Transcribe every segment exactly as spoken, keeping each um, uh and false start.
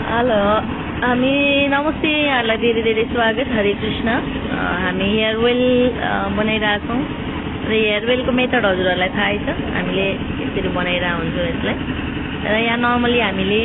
Hello हामी नमस्ते यहाँलाई धेरै धेरै स्वागत हरे कृष्ण हामी हेयर ओइल बनाइरहेछौँ र हेयर ओइलको मेथड हजुरहरूलाई थाहै छ हामीले यसरी बनाइरहेको हुन्छौँ यसलाई र यहाँ नर्मली हामीले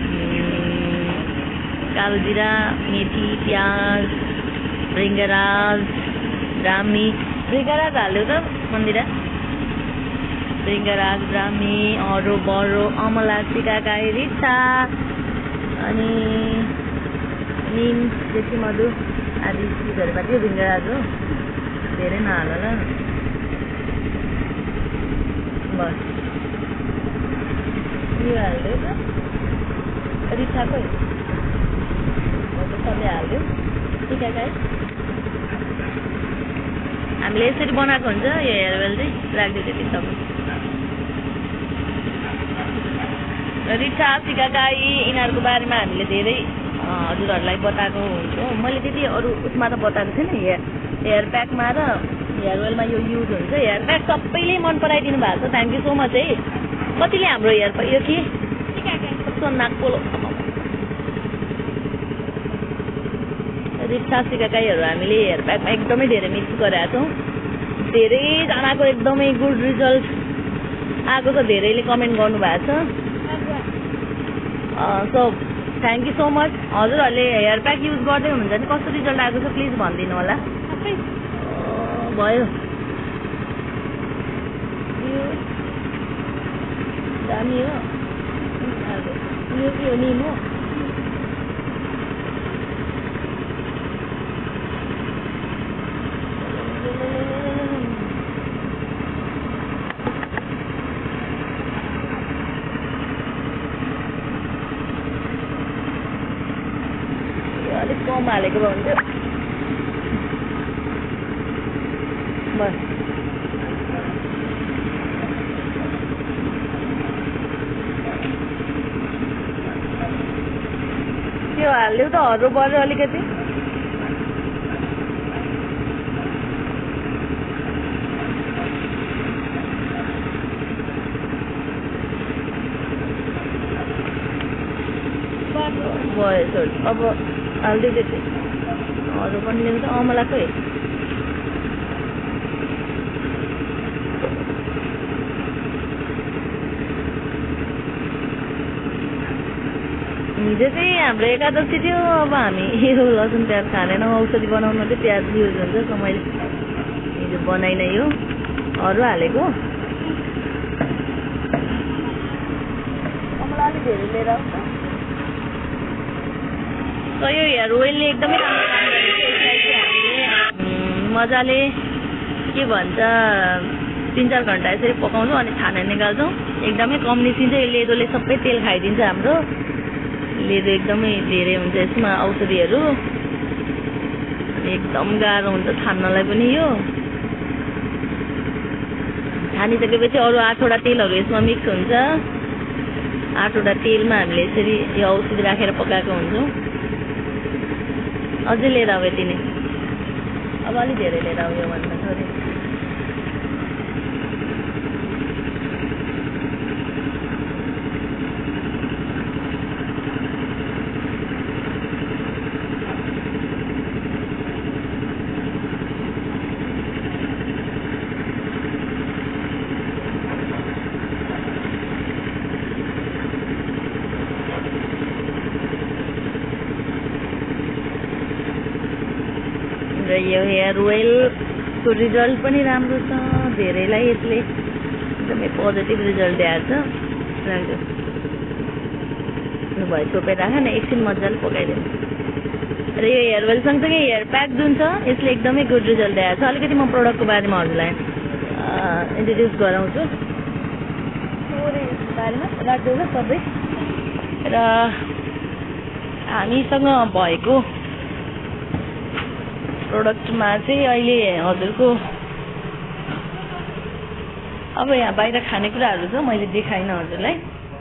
कालो जिरा मेथी प्याज भृङ्गराज ब्राह्मी भृङ्गराज हाल्यो त मन्दिरा भृङ्गराज ब्राह्मी अरू बडो अमला सिकाकाई रिक्सा अनि निम देशी मधु आदि चिजहरूमा त्यो भृङ्गराज हो धेरै नहाल ल बस यो हाल्यो त रिक्सा खोइ सबै हाल्यो सिकाकाई हामीले यसरी बनाएको हुन्छ यो हेयर ओइल चाहिँ राखिदियो त्यति सबै रिक्सा सिकाकाई यिनीहरूको बारेमा हामीले धेरै हजुरहरूलाई बताएको हुन्छौँ मैले त्यति अरू उसमा त बताएको थिएन हेयर हेयर प्याकमा र हेयर ओइलमा यो युज हुन्छ हेयर प्याक सबैले मन पराइदिनु भएको छ थ्याङ्क यू सो मच है कतिले हाम्रो हेयर यो के कस्तो नाकपोलो रिक्सा सिकाकाईहरू हामीले हेयर प्याकमा एकदमै धेरै मिक्स गरेका छौँ धेरैजनाको एकदमै गुड रिजल्ट आएको छ धेरैले कमेन्ट गर्नुभएको छ so thank you so much हजुरहरूले हेयर प्याक युज गर्दै हुनुहुन्छ भने कस्तो रिजल्ट आएको छ प्लिज भनिदिनु होला भयो दामी हो यो के हो निम हो अलिक कम हालेको भए हुन्थ्यो बस त्यो हाल्यो त हर्रो पर्यो अलिकति भयो अब हाल्दै त्यति अरू पनि ल्याउँछ अमला खोइ हिजो चाहिँ हाम्रो एकादशी थियो अब हामी यो लसुन प्याज खाँदैनौँ औषधि बनाउनु चाहिँ प्याज युज हुन्छ सो मैले हिजो बनाइ नै हो अरू हालेको अमला अलिक धेरै लिएर आउँछ यो हेयर ओइलले एकदमै राम्रो काम गरेको यसलाई चाहिँ हामीले मजाले के भन्छ तिन चार घन्टा यसरी पकाउँछौँ अनि छाना निकाल्छौँ एकदमै कम निस्किन्छ यो लेदोले सबै तेल खाइदिन्छ हाम्रो लेदो एकदमै धेरै हुन्छ यसमा औषधिहरू एकदम गाह्रो हुन्छ छान्नलाई पनि यो छानिसकेपछि अरू आठवटा तेलहरू यसमा मिक्स हुन्छ आठवटा तेलमा हामीले यसरी यो औषधि राखेर पकाएको हुन्छौँ अझै लिएर आऊ यति नै अब अलिक धेरै लिएर आऊ यो भन्दा थोरै र यो हेयर ओइलको रिजल्ट पनि राम्रो छ धेरैलाई यसले एकदमै पोजिटिभ रिजल्ट दिएको छ भयो छोपेर राख न एकछिन मजाले पकाइदिनु र यो हेयर ओइल सँगसँगै हेयर प्याक जुन छ यसले एकदमै गुड रिजल्ट दिएको छ अलिकति म प्रडक्टको बारेमा हजुरलाई इन्ट्रोड्युस गराउँछु बारेमा राख्दैन सबै र हामीसँग भएको प्रोडक्टमा चाहिँ अहिले हजुरको अब यहाँ बाहिर खानेकुराहरू छ मैले देखाइनँ हजुरलाई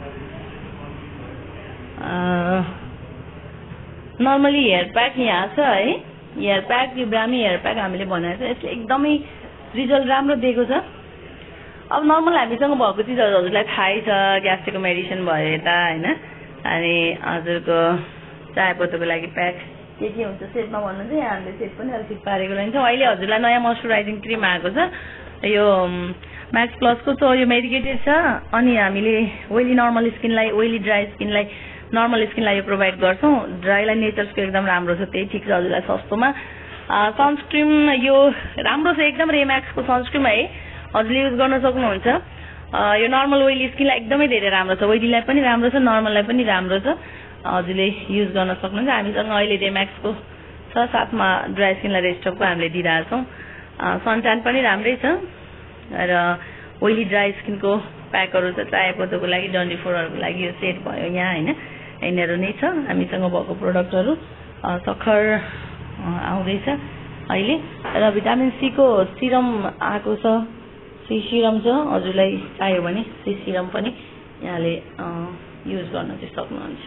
नर्मली हेयर प्याक यहाँ छ है हेयर प्याक यो ब्राह्मी हेयर प्याक हामीले बनाएको छ यसले एकदमै रिजल्ट राम्रो दिएको छ अब नर्मल हामीसँग भएको चिजहरू हजुरलाई थाहै छ ग्यास्ट्रिकको मेडिसिन भयो यता हैन अनि हजुरको चायपत्तीको लागि प्याक के के हुन्छ सेटमा भन्नु चाहिँ हामीले सेट पनि अलिक पारेको लागिन्छ। अहिले हजुरलाई नयाँ मोइस्चराइजिङ क्रिम आएको छ, यो म्याक्स प्लसको छ, यो मेडिकेटेड छ। अनि हामीले ओइली नर्मल स्किनलाई, ओइली ड्राई स्किनलाई, नर्मल स्किनलाई यो प्रोभाइड गर्छौँ। ड्राईलाई नेचर्सको एकदम राम्रो छ, त्यही ठिक छ हजुरलाई सस्तोमा। सनस्क्रिम यो राम्रो छ एकदम, रेम्याक्सको सनस्क्रिम है, हजुरले युज गर्न सक्नुहुन्छ। यो नर्मल ओइली स्किनलाई एकदमै धेरै राम्रो छ, ओइलीलाई पनि राम्रो छ, नर्मललाई पनि राम्रो छ, हजुरले युज गर्न सक्नुहुन्छ। हामीसँग अहिले रेम्याक्सको छ, साथमा ड्राई स्किनलाई रेस्टपको हामीले दिइरहेछौँ। सनट्यान पनि राम्रै छ र ओइली ड्राई स्किनको प्याकहरू छ, चायपत्तीको लागि, डन्डिफोरहरूको लागि यो सेट भयो यहाँ होइन, यिनीहरू नै छ हामीसँग भएको प्रोडक्टहरू। सखर आउँदैछ अहिले र भिटामिन सीको सिरम आएको छ, सी सिरम छ, हजुरलाई चाहियो भने सी सिरम पनि यहाँले युज गर्न चाहिँ सक्नुहुन्छ।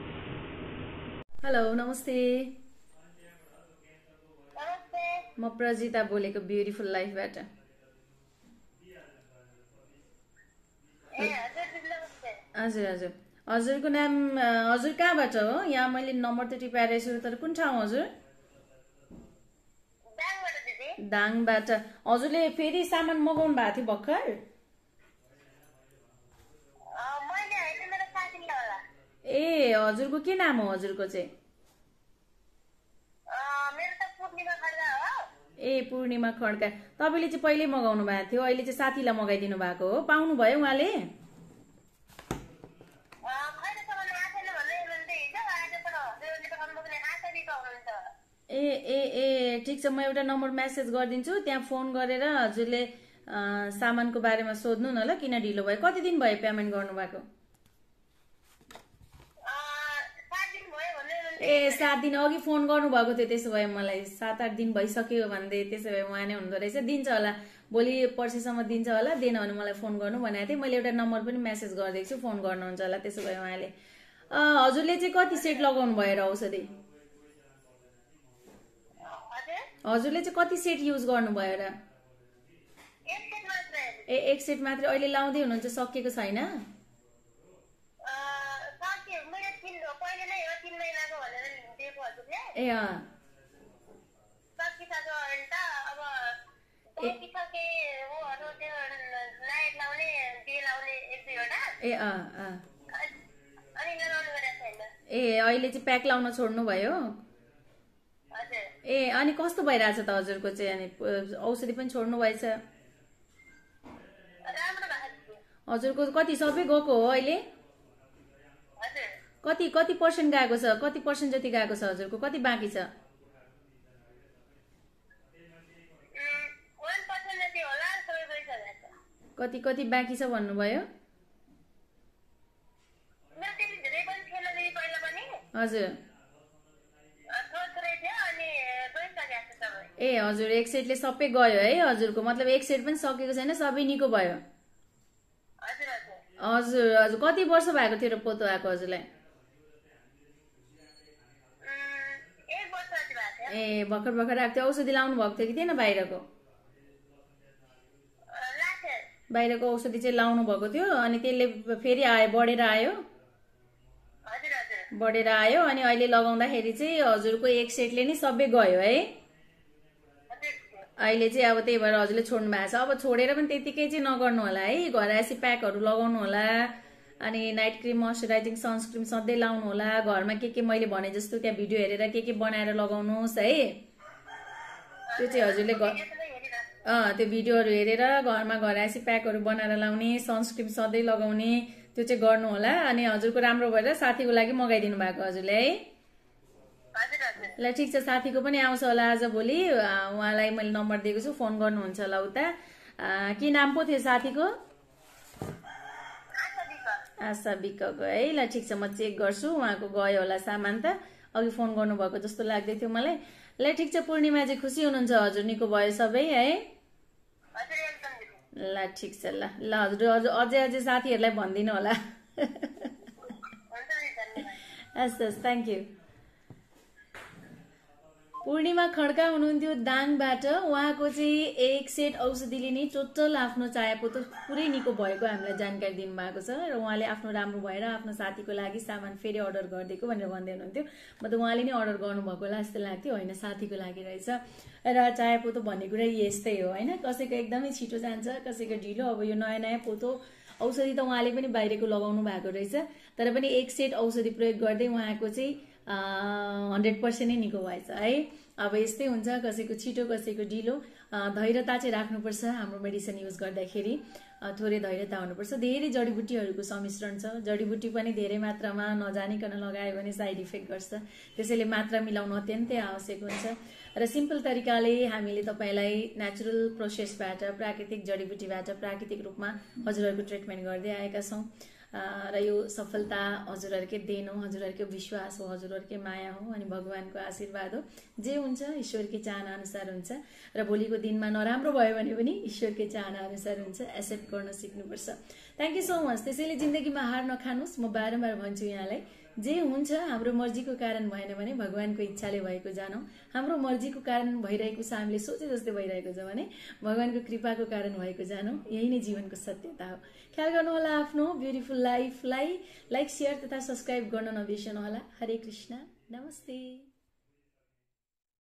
हेलो नमस्ते, म प्रजिता बोलेको ब्युटिफुल लाइफबाट। हजुर हजुर हजुरको नाम हजुर कहाँबाट हो? यहाँ मैले नम्बर त टिपाएर छु, तर कुन ठाउँ हजुर? दाङबाट। हजुरले फेरि सामान मगाउनु भएको थियो भर्खर? ए हजुरको के नाम हो हजुरको चाहिँ? ए पूर्णिमा खड्का। तपाईँले चाहिँ पहिल्यै मगाउनु भएको थियो, अहिले चाहिँ साथीलाई मगाइदिनु भएको हो, पाउनु भयो उहाँले? ए ए ए ठिक छ, म एउटा नम्बर मेसेज गरिदिन्छु, त्यहाँ फोन गरेर हजुरले सामानको बारेमा सोध्नु न ल, किन ढिलो भयो। कति दिन भयो पेमेन्ट गर्नुभएको? ए सात दिन अघि फोन गर्नुभएको थियो, त्यसो भए मलाई सात आठ दिन भइसक्यो भन्दै, त्यसो भए उहाँ नै हुँदो रहेछ। दिन्छ होला, भोलि पर्सिसम्म दिन्छ होला, दिएन भने मलाई फोन गर्नु भनेको थिएँ। मैले एउटा नम्बर पनि मेसेज गरिदिएको छु, फोन गर्नुहुन्छ होला त्यसो भए उहाँले। हजुरले चाहिँ कति सेट लगाउनु भयो र औषधि? हजुरले चाहिँ कति सेट युज गर्नुभयो र? ए एक सेट मात्रै अहिले लाउँदै हुनुहुन्छ, सकिएको छैन? ए अँ ए अँ अँ ए अहिले चाहिँ प्याक लाउन छोड्नु भयो? ए अनि कस्तो भइरहेछ त हजुरको चाहिँ? अनि औषधि पनि छोड्नु भएछ? हजुरको कति सबै गएको हो अहिले? कति कति पर्सेन्ट गएको छ? कति पर्सेन्ट जति गएको छ हजुरको? कति बाँकी छ? कति कति बाँकी छ भन्नुभयो? हजुर ए हजुर एक सेटले सबै गयो है हजुरको? मतलब एक सेट पनि सकेको छैन, सबै निको भयो? हजुर हजुर कति वर्ष भएको थियो र पोतो आएको हजुरलाई? ए भर्खर भर्खर आएको थियो। औषधि लाउनु भएको थियो कि थिएन बाहिरको? बाहिरको औषधि चाहिँ लाउनु भएको थियो, अनि त्यसले फेरि आयो, बढेर आयो? बढेर आयो अनि अहिले लगाउँदाखेरि चाहिँ हजुरको एक सेटले नै सबै गयो है? अहिले चाहिँ अब त्यही भएर हजुरले छोड्नु भएको छ। अब छोडेर पनि त्यतिकै चाहिँ नगर्नु होला है, घर आएपछि प्याकहरू लगाउनु होला, अनि नाइट क्रिम, मोइस्चराइजिङ सनस्क्रिम सधैँ लाउनु होला। घरमा के के मैले भने जस्तो त्यहाँ भिडियो हेरेर के के बनाएर लगाउनुहोस् है। त्यो चाहिँ हजुरले अँ त्यो भिडियोहरू हेरेर घरमा घर आएपछि प्याकहरू बनाएर लाउने, सनस्क्रिम सधैँ लगाउने, त्यो चाहिँ गर्नु होला। अनि हजुरको राम्रो भएर साथीको लागि मगाइदिनु भएको हजुरले है? ल ठिक छ, साथीको पनि आउँछ होला आज भोलि, उहाँलाई मैले नम्बर दिएको छु, फोन गर्नुहुन्छ होला उता। के नाम पो थियो साथीको? आशा विकको है? ल ठिक छ, म चेक गर्छु, उहाँको गयो होला सामान त, अघि फोन गर्नुभएको जस्तो लाग्दै थियो मलाई। ल ठिक छ, पूर्णिमा चाहिँ खुसी हुनुहुन्छ हजुर निको भयो सबै है? ल ठिक छ, ल ल हजुर अझै अझै साथीहरूलाई भनिदिनु होला। हस् हस्, थ्याङ्क यू। पूर्णिमा खड्का हुनुहुन्थ्यो दाङबाट। उहाँको चाहिँ एक सेट औषधिले नै टोटल आफ्नो चायापत्ती पुरै निको भएको हामीलाई जानकारी दिनुभएको छ र उहाँले आफ्नो राम्रो भएर आफ्नो साथीको लागि सामान फेरि अर्डर गरिदिएको भनेर भन्दै हुनुहुन्थ्यो। म त उहाँले नै अर्डर गर्नुभएको होला जस्तो लाग्थ्यो, होइन साथीको लागि रहेछ। र चायापोतो भन्ने कुरा यस्तै हो होइन, कसैको एकदमै छिटो जान्छ, कसैको ढिलो। अब यो नयाँ नयाँ पोतो औषधि त उहाँले पनि बाहिरको लगाउनु भएको रहेछ, तर पनि एक सेट औषधि प्रयोग गर्दै उहाँको चाहिँ हन्ड्रेड पर्सेन्ट नै निको भएछ है। अब यस्तै हुन्छ, कसैको छिटो कसैको ढिलो। धैर्यता चाहिँ राख्नुपर्छ हाम्रो मेडिसिन युज गर्दाखेरि, थोरै धैर्यता हुनुपर्छ। धेरै जडीबुटीहरूको सम्मिश्रण छ, जडीबुटी पनि धेरै मात्रामा नजानिकन लगायो भने साइड इफेक्ट गर्छ, त्यसैले मात्रा मिलाउनु अत्यन्तै आवश्यक हुन्छ। र सिम्पल तरिकाले हामीले तपाईँलाई नेचुरल प्रोसेसबाट, प्राकृतिक जडीबुटीबाट प्राकृतिक रूपमा हजुरहरूको ट्रिटमेन्ट गर्दै आएका छौँ र यो सफलता हजुरहरूकै देन हो, हजुरहरूकै विश्वास हो, हजुरहरूकै माया हो अनि भगवानको आशीर्वाद हो। जे हुन्छ ईश्वरकै चाहना अनुसार हुन्छ र भोलिको दिनमा नराम्रो भयो भने पनि ईश्वरकै चाहना अनुसार हुन्छ। एक्सेप्ट गर्न सिक्नुपर्छ। Thank you so much. त्यसैले जिन्दगीमा हार नखानुस्। म बारम्बार भन्छु यहाँलाई, जे हुन्छ हाम्रो मर्जीको कारण भएन भने भगवानको इच्छाले भएको जानौँ। हाम्रो मर्जीको कारण भइरहेको छ, हामीले सोचे जस्तै भइरहेको छ भने भगवानको कृपाको कारण भएको जानौँ। यही नै जीवनको सत्यता हो। ख्याल गर्नुहोला आफ्नो ब्युटिफुल लाइफलाई। लाइक, सेयर तथा सब्सक्राइब गर्न नबिर्सनुहोला। हरे कृष्ण, नमस्ते।